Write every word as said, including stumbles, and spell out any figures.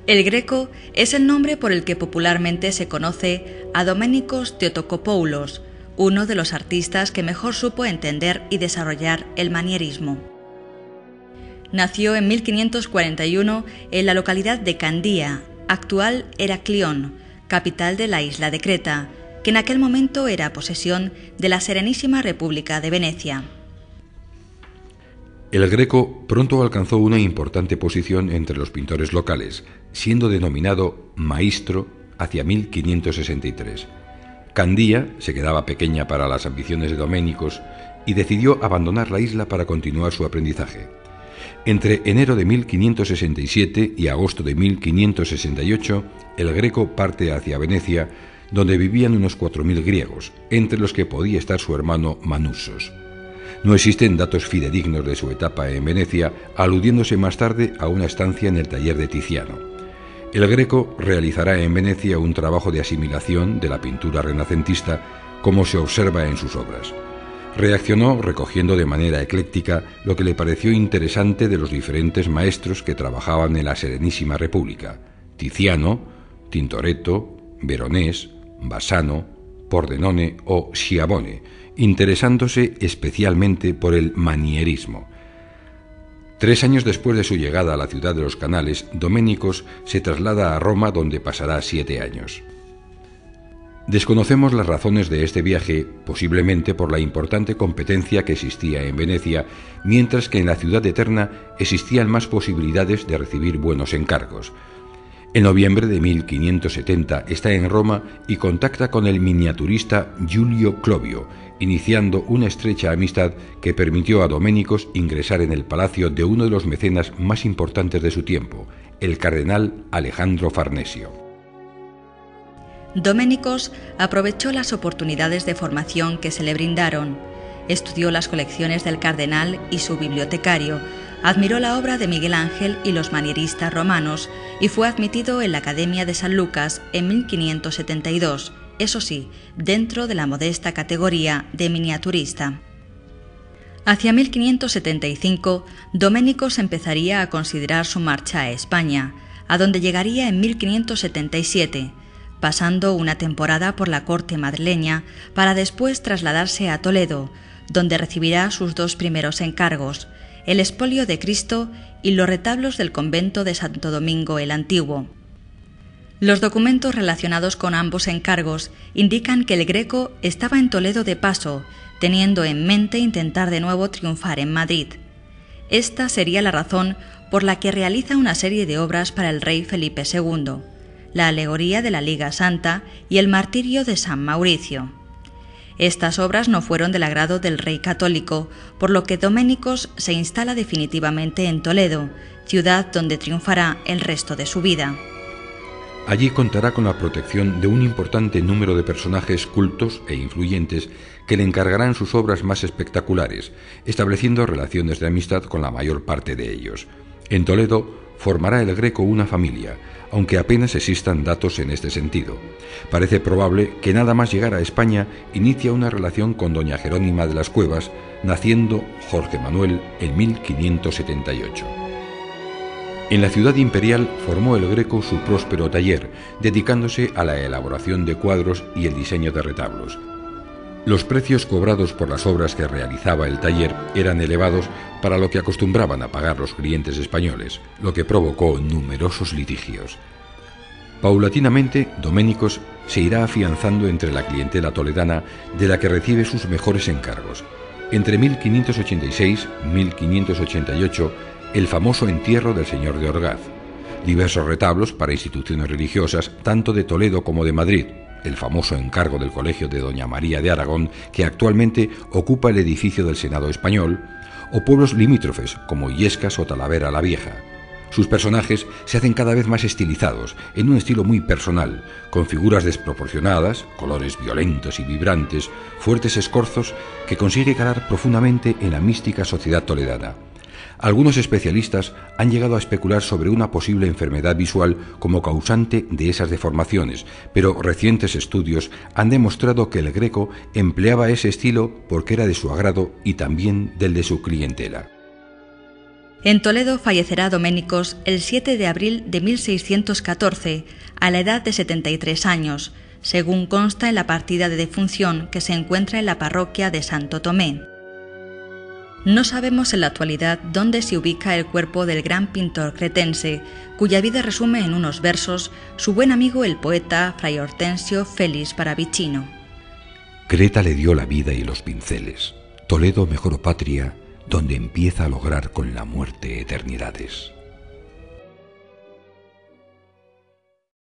El Greco es el nombre por el que popularmente se conoce a Domenikos Theotokopoulos, uno de los artistas que mejor supo entender y desarrollar el manierismo. Nació en mil quinientos cuarenta y uno en la localidad de Candía, actual Heraklión, capital de la isla de Creta, que en aquel momento era posesión de la Serenísima República de Venecia. El Greco pronto alcanzó una importante posición entre los pintores locales, siendo denominado maestro hacia mil quinientos sesenta y tres. Candía se quedaba pequeña para las ambiciones de Doménicos y decidió abandonar la isla para continuar su aprendizaje. Entre enero de mil quinientos sesenta y siete y agosto de mil quinientos sesenta y ocho, el Greco parte hacia Venecia, donde vivían unos cuatro mil griegos, entre los que podía estar su hermano Manussos. No existen datos fidedignos de su etapa en Venecia, aludiéndose más tarde a una estancia en el taller de Tiziano. El Greco realizará en Venecia un trabajo de asimilación de la pintura renacentista, como se observa en sus obras. Reaccionó recogiendo de manera ecléctica lo que le pareció interesante de los diferentes maestros que trabajaban en la Serenísima República: Tiziano, Tintoretto, Veronés, Bassano, Pordenone o Schiavone, interesándose especialmente por el manierismo. Tres años después de su llegada a la ciudad de los canales, Doménicos se traslada a Roma, donde pasará siete años. Desconocemos las razones de este viaje, posiblemente por la importante competencia que existía en Venecia, mientras que en la ciudad eterna existían más posibilidades de recibir buenos encargos. En noviembre de mil quinientos setenta está en Roma y contacta con el miniaturista Giulio Clovio, iniciando una estrecha amistad que permitió a Doménicos ingresar en el palacio de uno de los mecenas más importantes de su tiempo, el cardenal Alejandro Farnesio. Doménicos aprovechó las oportunidades de formación que se le brindaron, estudió las colecciones del cardenal y su bibliotecario, admiró la obra de Miguel Ángel y los manieristas romanos y fue admitido en la Academia de San Lucas en mil quinientos setenta y dos, eso sí, dentro de la modesta categoría de miniaturista. Hacia mil quinientos setenta y cinco, Doménicos empezaría a considerar su marcha a España, a donde llegaría en mil quinientos setenta y siete, pasando una temporada por la corte madrileña para después trasladarse a Toledo, donde recibirá sus dos primeros encargos, el expolio de Cristo y los retablos del convento de Santo Domingo el Antiguo. Los documentos relacionados con ambos encargos indican que el Greco estaba en Toledo de paso, teniendo en mente intentar de nuevo triunfar en Madrid. Esta sería la razón por la que realiza una serie de obras para el rey Felipe segundo, la alegoría de la Liga Santa y el martirio de San Mauricio. Estas obras no fueron del agrado del rey católico, por lo que Doménicos se instala definitivamente en Toledo, ciudad donde triunfará el resto de su vida. Allí contará con la protección de un importante número de personajes cultos e influyentes que le encargarán sus obras más espectaculares, estableciendo relaciones de amistad con la mayor parte de ellos. En Toledo formará el Greco una familia, aunque apenas existan datos en este sentido. Parece probable que nada más llegar a España inicia una relación con doña Jerónima de las Cuevas, naciendo Jorge Manuel en mil quinientos setenta y ocho. En la ciudad imperial formó el Greco su próspero taller, dedicándose a la elaboración de cuadros y el diseño de retablos. Los precios cobrados por las obras que realizaba el taller eran elevados para lo que acostumbraban a pagar los clientes españoles, lo que provocó numerosos litigios. Paulatinamente, Doménicos se irá afianzando entre la clientela toledana, de la que recibe sus mejores encargos. Entre mil quinientos ochenta y seis y mil quinientos ochenta y ocho, el famoso entierro del señor de Orgaz, diversos retablos para instituciones religiosas, tanto de Toledo como de Madrid, el famoso encargo del Colegio de Doña María de Aragón, que actualmente ocupa el edificio del Senado español, o pueblos limítrofes como Illescas o Talavera la Vieja. Sus personajes se hacen cada vez más estilizados, en un estilo muy personal, con figuras desproporcionadas, colores violentos y vibrantes, fuertes escorzos que consigue calar profundamente en la mística sociedad toledana. Algunos especialistas han llegado a especular sobre una posible enfermedad visual como causante de esas deformaciones, pero recientes estudios han demostrado que el Greco empleaba ese estilo porque era de su agrado y también del de su clientela. En Toledo fallecerá Doménicos el siete de abril de mil seiscientos catorce, a la edad de setenta y tres años, según consta en la partida de defunción que se encuentra en la parroquia de Santo Tomé. No sabemos en la actualidad dónde se ubica el cuerpo del gran pintor cretense, cuya vida resume en unos versos su buen amigo el poeta Fray Hortensio Félix Paravicino. Creta le dio la vida y los pinceles. Toledo mejor patria, donde empieza a lograr con la muerte eternidades.